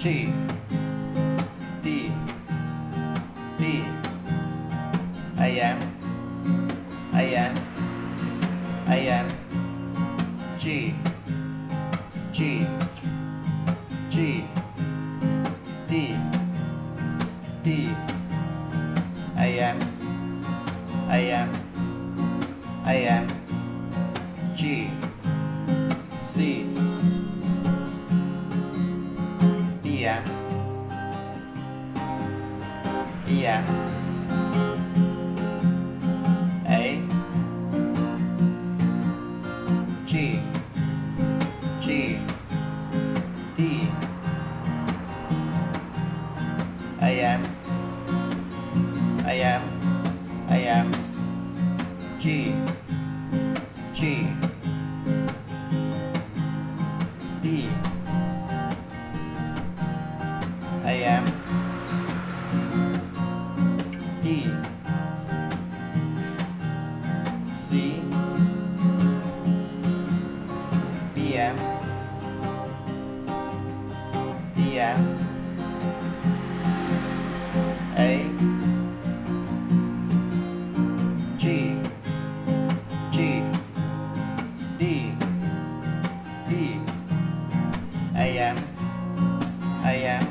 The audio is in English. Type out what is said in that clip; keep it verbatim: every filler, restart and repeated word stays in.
G, D, D, A M, A M, A M, G, G, G, D, D, A M, A M, A M, G, C, B M, B M, A, G, G, D, A M, A M, A M, G, G, D, A M, D, C, B M, B M, A, G, G, D, D, A M, A M,